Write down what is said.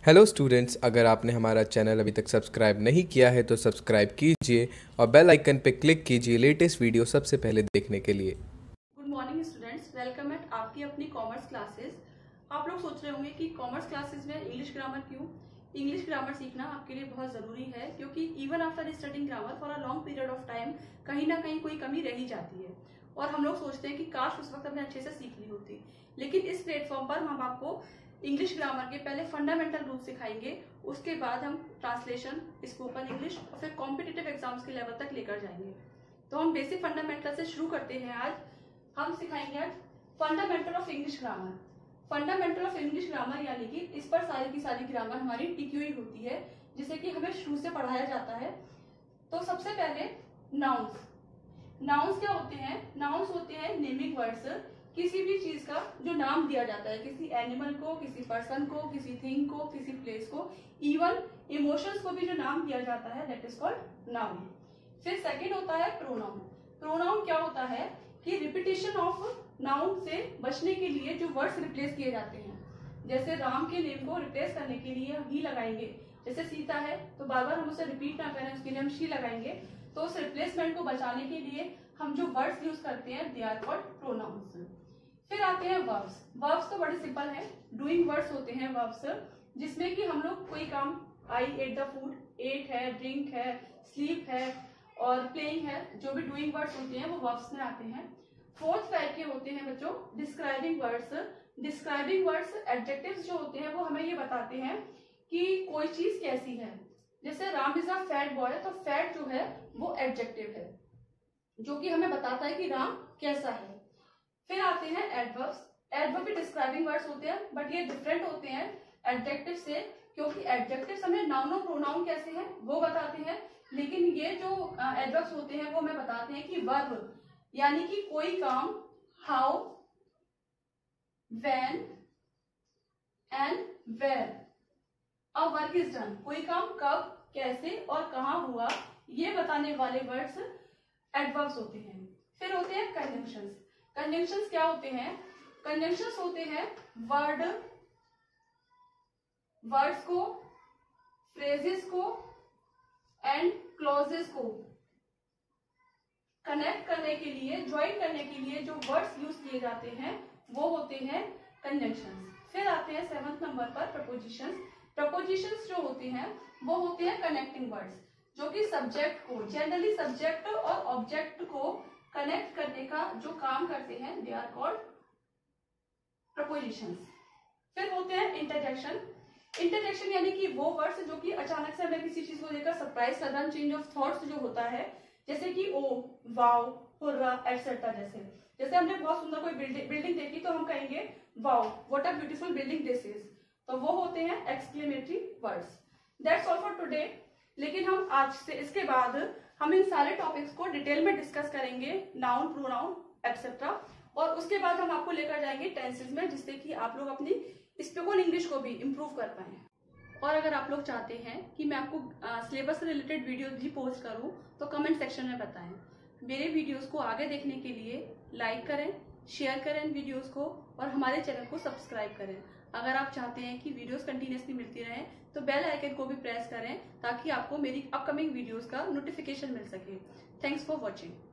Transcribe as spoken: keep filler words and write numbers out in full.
Hello students, अगर आपने हमारा चैनल अभी तक सब्सक्राइब नहीं किया है तो सब्सक्राइब कीजिए और बेल आइकन पे क्लिक कीजिए लेटेस्ट वीडियो सबसे पहले देखने के लिए। Good morning students, welcome at आपकी अपनी कॉमर्स क्लासेस। आप लोग सोच रहे होंगे कि कॉमर्स क्लासेस में इंग्लिश ग्रामर क्यों? इंग्लिश ग्रामर सीखना आपके लिए बहुत जरूरी है, क्योंकि even after studying grammar for a long period of time कहीं ना कहीं कोई कमी रह ही जाती है और हम लोग सोचते हैं कि काश उस वक्त हमने अच्छे से सीख ली होती। लेकिन इस प्लेटफॉर्म पर हम आपको इंग्लिश ग्रामर के पहले फंडामेंटल रूल सिखाएंगे, उसके बाद हम ट्रांसलेशन, स्पोकन इंग्लिश और फिर कॉम्पिटिटिव एग्जाम्स के लेवल तक लेकर जाएंगे। तो हम बेसिक फंडामेंटल से शुरू करते हैं। आज हम सिखाएंगे आज fundamental of English grammar. Fundamental of English grammar यानी कि इस पर सारी की सारी ग्रामर हमारी टिकी हुई होती है, जिसे कि हमें शुरू से पढ़ाया जाता है। तो सबसे पहले नाउन्स। नाउन्स क्या होते हैं? नाउन्स होते हैं नेमिंग वर्ड्स, किसी भी चीज का जो नाम दिया जाता है, किसी एनिमल को, किसी पर्सन को, किसी थिंग को, किसी प्लेस को, इवन इमोशंस को भी जो नाम दिया जाता है, दैट इज कॉल्ड नाउन। फिर सेकंड होता है प्रोनाउन। प्रोनाउन क्या होता है कि रिपीटेशन ऑफ नाउन से बचने के लिए जो वर्ड्स रिप्लेस किए जाते हैं, जैसे राम के नेम को रिप्लेस करने के लिए हम ही लगाएंगे। जैसे सीता है तो बार बार हम उसे रिपीट ना करें, उसके लिए हम शी लगाएंगे। तो उस रिप्लेसमेंट को बचाने के लिए हम जो वर्ड्स यूज करते हैं, दे आर कॉल्ड प्रोनाउंस। फिर आते हैं वर्ब्स। वर्ब्स तो बड़े सिंपल है, डूइंग वर्ड्स होते हैं वर्ब्स, जिसमें कि हम लोग कोई काम, I ate the food, ate है, ड्रिंक है, स्लीप है और प्लेइंग है, जो भी डूइंग वर्ड्स होते हैं वो वर्ब्स में आते हैं। फोर्थ टाइप के होते हैं बच्चों describing words. Describing words, adjectives जो होते हैं वो हमें ये बताते हैं कि कोई चीज कैसी है। जैसे Ram is a fat boy, तो फैट जो है वो एडजेक्टिव है जो कि हमें बताता है कि राम कैसा है। फिर आते हैं एडवर्ब्स। एडवर्ब भी डिस्क्राइबिंग वर्ड्स होते हैं, बट ये डिफरेंट होते हैं एडजेक्टिव से, क्योंकि एडजेक्टिव्स हमें नाउन और प्रोनाउन कैसे हैं वो बताते हैं, लेकिन ये जो एडवर्ब्स होते हैं वो हमें बताते हैं कि वर्ब यानी कि कोई काम, how, when and where a work is done, कोई काम कब, कैसे और कहां हुआ, ये बताने वाले वर्ड्स एडवर्ब्स होते हैं। फिर होते हैं कंजंक्शंस। कंजंक्शंस क्या होते हैं? कंजंक्शंस होते हैं वर्ड, वर्ड्स को, फ्रेजेस को एंड क्लॉजेस को कनेक्ट करने के लिए, ज्वाइन करने के लिए जो वर्ड्स यूज किए जाते हैं वो होते हैं कंजंक्शंस। फिर आते हैं सेवंथ नंबर पर प्रपोजिशंस। प्रपोजिशंस जो होते हैं वो होते हैं कनेक्टिंग वर्ड्स, जो कि सब्जेक्ट को, जनरली सब्जेक्ट और ऑब्जेक्ट को कनेक्ट करने का जो काम करते हैं, दे आर कॉल्ड प्रपोजिशंस। फिर होते हैं इंटरजेक्शन। इंटरजेक्शन यानी कि वो वर्ड्स जो कि अचानक से हमें किसी चीज को लेकर surprise, sudden change of thoughts जो होता है, जैसे कि ओ, वाओ, हुर्रा एटसेट्रा। जैसे जैसे हमने बहुत सुंदर कोई बिल्डिंग बिल्डिंग देखी तो हम कहेंगे wow, what a beautiful building this is. तो वो होते हैं exclamatory words. That's all for today. लेकिन हम आज से इसके बाद हम इन सारे टॉपिक्स को डिटेल में डिस्कस करेंगे, नाउन, प्रोनाउन एक्सेट्रा, और उसके बाद हम आपको लेकर जाएंगे टेंसेस में, जिससे कि आप लोग अपनी स्पोकन इंग्लिश को भी इम्प्रूव कर पाए। और अगर आप लोग चाहते हैं कि मैं आपको सिलेबस से रिलेटेड वीडियोस भी पोस्ट करूं तो कमेंट सेक्शन में बताएं। मेरे वीडियोस को आगे देखने के लिए लाइक करें, शेयर करें इन वीडियोस को और हमारे चैनल को सब्सक्राइब करें। अगर आप चाहते हैं कि वीडियोस कंटिन्यूसली मिलती रहें तो बेल आइकन को भी प्रेस करें, ताकि आपको मेरी अपकमिंग वीडियोस का नोटिफिकेशन मिल सके। Thanks for watching.